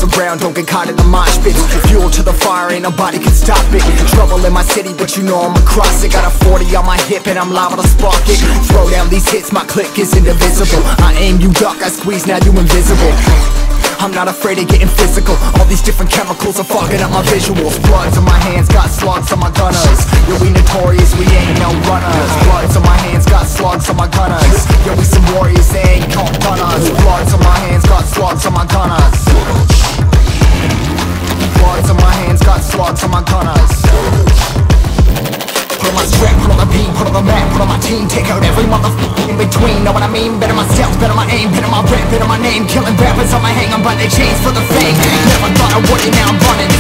around, don't get caught in the mosh pit. Fuel to the fire, ain't nobody can stop it. Trouble in my city, but you know I'm across it. Got a 40 on my hip and I'm liable to spark it. Throw down these hits, my click is indivisible. I aim, you duck, I squeeze, now you invisible. I'm not afraid of getting physical. All these different chemicals are fogging up my visuals. Bloods on my hands, got slugs on my gunners. Yo, we notorious, we ain't no runners. Bloods on my hands, got slugs on my gunners. Yo, we some warriors, they ain't called gunners. Bloods on my hands, got slugs on my gunners. Bloods on my hands, got slugs on my gunners. Put on my strap, put on the beat, put on the map, put on my team. Take out every motherfucker in between, know what I mean? Better my steps, better my aim, better my rap, better my name. Killing rappers on my hang, I'm by their chains for the fame. Never thought I would it, now I'm running.